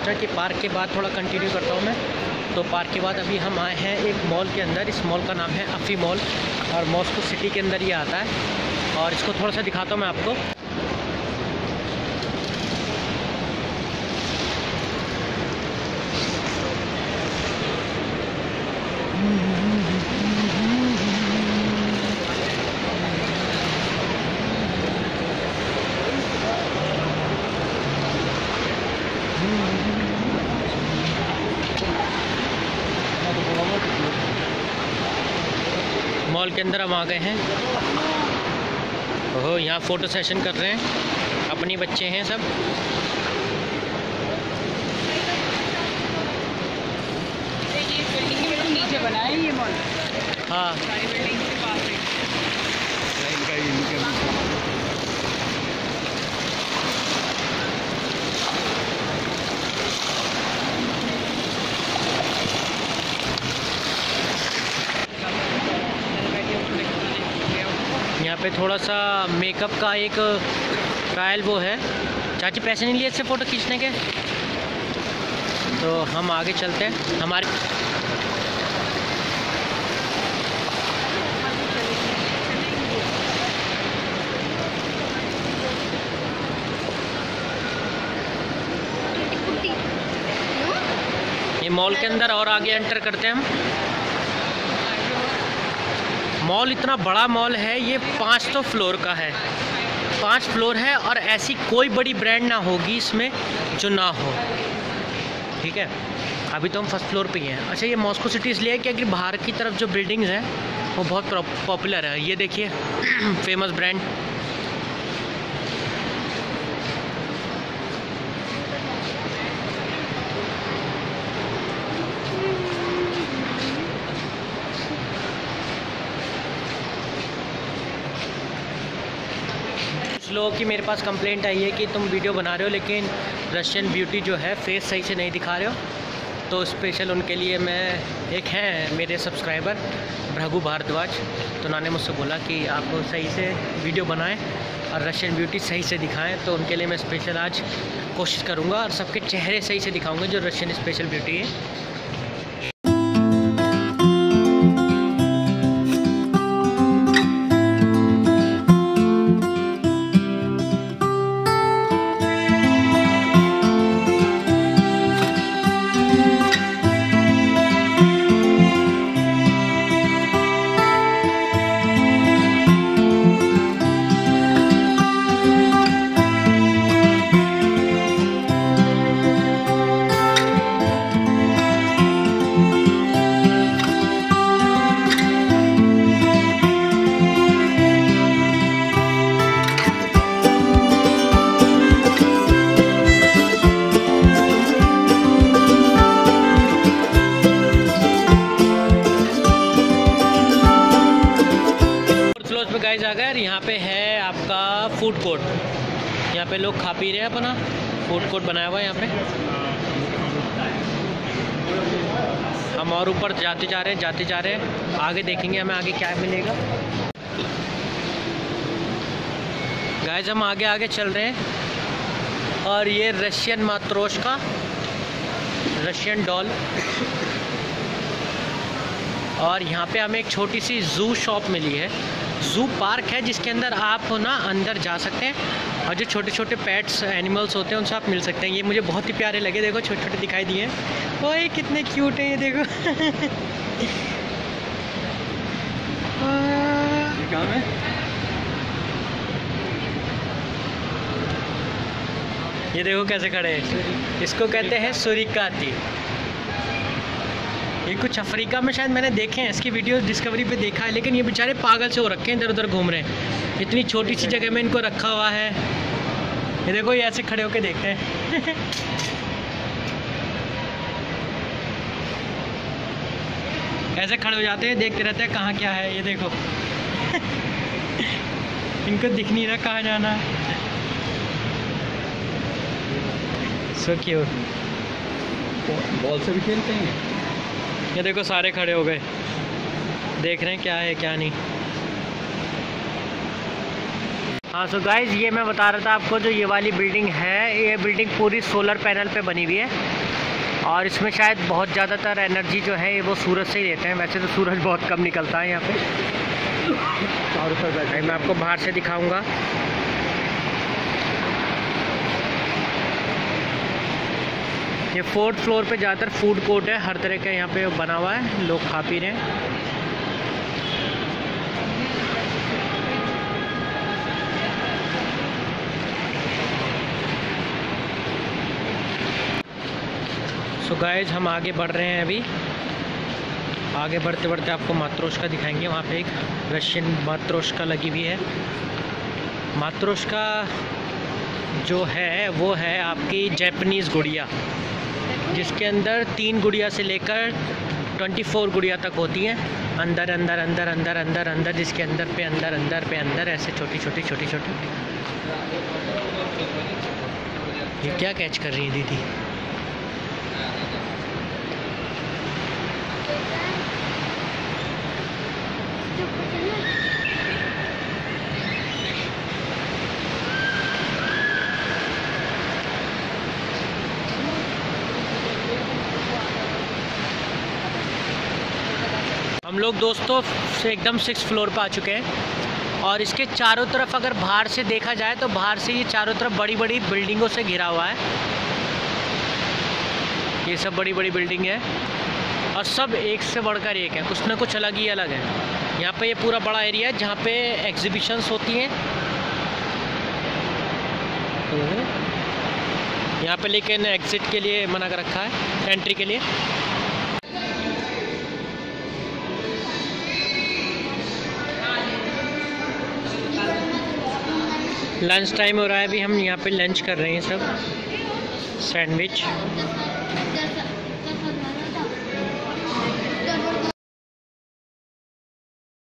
सोचा कि पार्क के बाद थोड़ा कंटिन्यू करता हूँ मैं। तो पार्क के बाद अभी हम आए हैं एक मॉल के अंदर। इस मॉल का नाम है अफ़ी मॉल और मॉस्को सिटी के अंदर ये आता है। और इसको थोड़ा सा दिखाता हूँ मैं आपको। मॉल के अंदर हम आ गए हैं। ओहो, यहाँ फ़ोटो सेशन कर रहे हैं, अपनी बच्चे हैं सब। ये बिल्डिंग के बिल्कुल नीचे बना है ये मॉल। हाँ, सारी बिल्डिंग के पास है। यहाँ पे थोड़ा सा मेकअप का एक ट्रायल वो है। चाची पैसे नहीं लिए इससे फ़ोटो खींचने के, तो हम आगे चलते हैं। हमारे ये मॉल के अंदर और आगे एंटर करते हैं हम। मॉल इतना बड़ा मॉल है, ये 500 फ्लोर का है। 5 फ्लोर है और ऐसी कोई बड़ी ब्रांड ना होगी इसमें जो ना हो। ठीक है, अभी तो हम फर्स्ट फ्लोर पे ही हैं। अच्छा, ये मॉस्को सिटी इसलिए है कि अगर बाहर की तरफ जो बिल्डिंग्स हैं वो बहुत पॉपुलर है। ये देखिए फेमस ब्रांड। लोगों की मेरे पास कंप्लेंट आई है कि तुम वीडियो बना रहे हो लेकिन रशियन ब्यूटी जो है फेस सही से नहीं दिखा रहे हो। तो स्पेशल उनके लिए मैं, एक हैं मेरे सब्सक्राइबर भृगु भारद्वाज, तो उन्होंने मुझसे बोला कि आप सही से वीडियो बनाएं और रशियन ब्यूटी सही से दिखाएं। तो उनके लिए मैं स्पेशल आज कोशिश करूँगा और सबके चेहरे सही से दिखाऊँगा जो रशियन स्पेशल ब्यूटी है। गाइस आ गए। यहाँ पे है आपका फूड कोर्ट। यहाँ पे लोग खा पी रहे हैं, अपना फूड कोर्ट बनाया हुआ है यहाँ पे। हम और ऊपर जाते जा रहे हैं। आगे देखेंगे हमें आगे क्या मिलेगा। गाइस हम आगे चल रहे हैं और ये रशियन मात्रोश्का, रशियन डॉल। और यहाँ पे हमें एक छोटी सी जू शॉप मिली है। जू पार्क है जिसके अंदर आप ना अंदर जा सकते हैं और जो छोटे छोटे पेट्स एनिमल्स होते हैं उनसे आप मिल सकते हैं। ये मुझे बहुत ही प्यारे लगे, देखो छोटे छोटे दिखाई दिए हैं। ओए कितने क्यूट हैं ये, देखो। ये देखो कैसे खड़े हैं। इसको कहते हैं सुरिकाती। ये कुछ अफ्रीका में शायद मैंने देखे हैं, इसकी वीडियो डिस्कवरी पे देखा है। लेकिन ये बेचारे पागल से हो रखे हैं, इधर उधर घूम रहे हैं। इतनी छोटी सी जगह में इनको रखा हुआ है। ये देखो ये ऐसे खड़े होके देखते हैं। ऐसे खड़े हो जाते हैं, देखते रहते हैं कहाँ क्या है। ये देखो इनको दिख नहीं रहा कहाँ जाना है। So cute. बॉल से भी खेलते हैं। ये देखो सारे खड़े हो गए, देख रहे हैं क्या है क्या नहीं। हाँ सो गाइज, ये मैं बता रहा था आपको, जो ये वाली बिल्डिंग है, ये बिल्डिंग पूरी सोलर पैनल पे बनी हुई है और इसमें शायद बहुत ज़्यादातर एनर्जी जो है वो सूरज से ही लेते हैं। वैसे तो सूरज बहुत कम निकलता है यहाँ पे। मैं आपको बाहर से दिखाऊंगा। ये 4th फ्लोर पे ज़्यादातर फूड कोर्ट है, हर तरह का यहाँ पे बना हुआ है, लोग खा पी रहे हैं। सो गाइज, हम आगे बढ़ रहे हैं। अभी आगे बढ़ते बढ़ते आपको मात्रोश्का दिखाएंगे। वहाँ पे एक रशियन मात्रोश्का लगी हुई है। मात्रोश्का जो है वो है आपकी जैपनीज़ गुड़िया, जिसके अंदर 3 गुड़िया से लेकर 24 गुड़िया तक होती हैं। अंदर अंदर अंदर अंदर अंदर अंदर, जिसके अंदर पे अंदर अंदर पे अंदर, ऐसे छोटी छोटी छोटी छोटी। ये क्या कैच कर रही है दीदी? हम लोग दोस्तों से एकदम 6th फ्लोर पे आ चुके हैं और इसके चारों तरफ अगर बाहर से देखा जाए तो बाहर से ये चारों तरफ बड़ी बड़ी बिल्डिंगों से घिरा हुआ है। ये सब बड़ी बड़ी बिल्डिंग है और सब एक से बढ़कर एक है, कुछ ना कुछ अलग ही अलग है। यहाँ पे ये पूरा बड़ा एरिया है जहाँ पे एग्जीबिशंस होती हैं। यहाँ पे लेकिन एग्ज़िट के लिए मना कर रखा है, एंट्री के लिए। लंच टाइम हो रहा है, अभी हम यहाँ पे लंच कर रहे हैं सब, सैंडविच।